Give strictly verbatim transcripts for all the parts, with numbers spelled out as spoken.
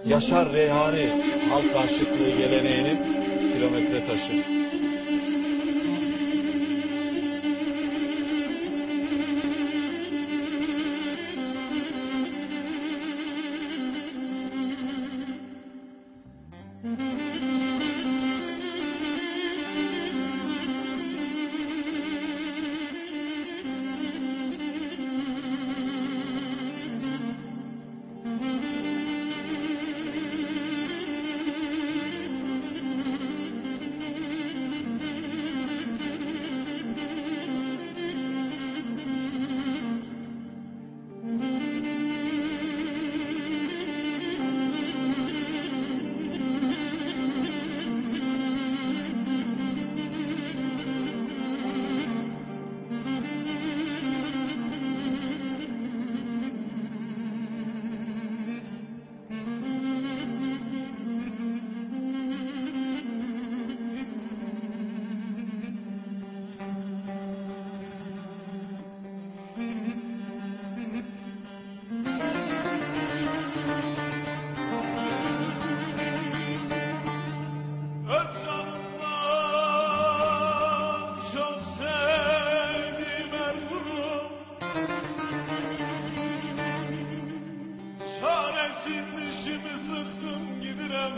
Yaşar Reyhani halk aşıklığı geleneğinin kilometre taşı. Dişimi sıktım gidirem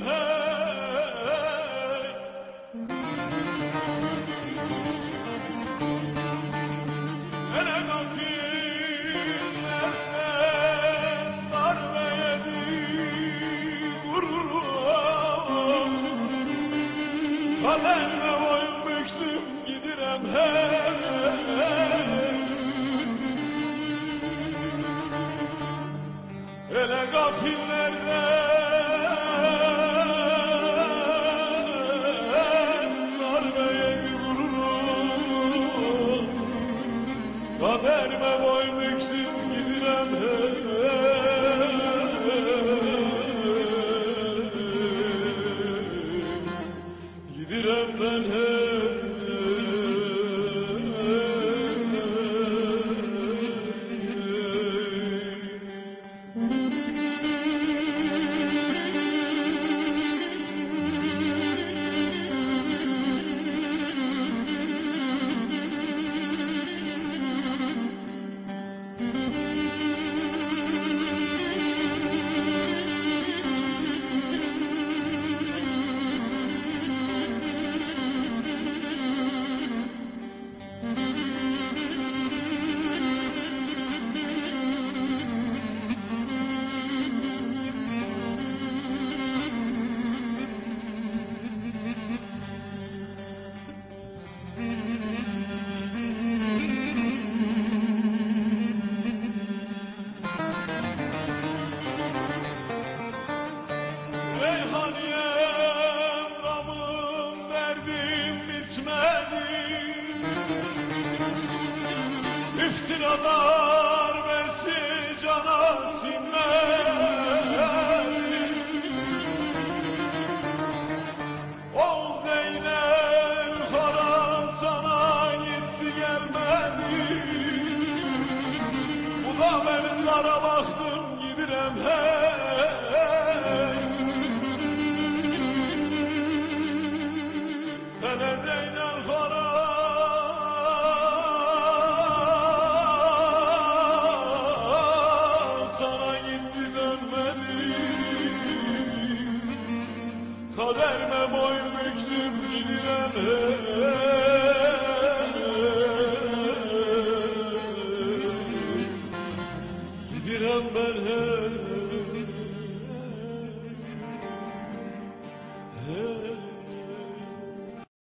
hey. Hele gafillerden darbe yedi vururum. Kaderle boyun büktüm gidirem hey. Hele gafillerden darbeye vururum. Kaderime boyun büktüm gidirem hey. Gidirem ben hey. Reyhaniyem gamım derdim bitmedi. İftiralar besi cana sinmedi. Oğul Zeynel Horasan'a gitti gelmedi. Bu da benimlara baktım gidirem hey. Hele Zeynel Horasan'a gitti dönmedi. Kaderime boyun büktüm gidirem hey.